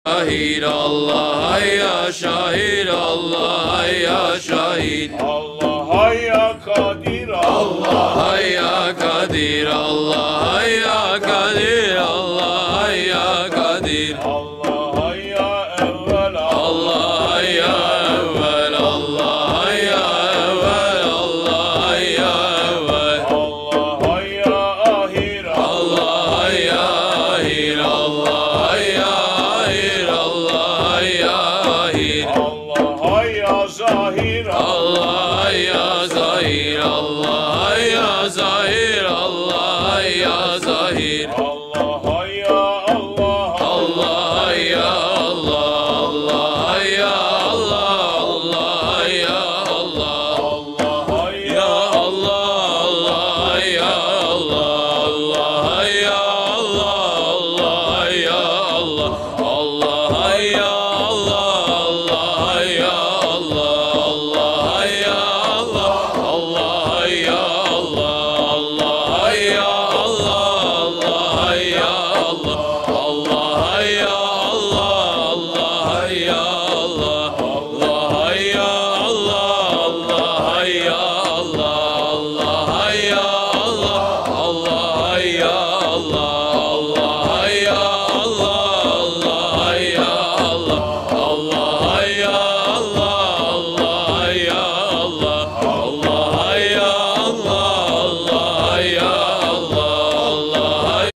Şahid Allah ya şahid Allah ya şahid Allah ya kadir Allah ya kadir Allah ya kadir Allah ya kadir Allah ya evvel Allah ya evvel Allah ya evvel Allah ya evvel Allah ya ahir Allah ya ahir Allah ya ahir Allah ya ahir Allah ya zahir Allah ya zahir Allah ya zahir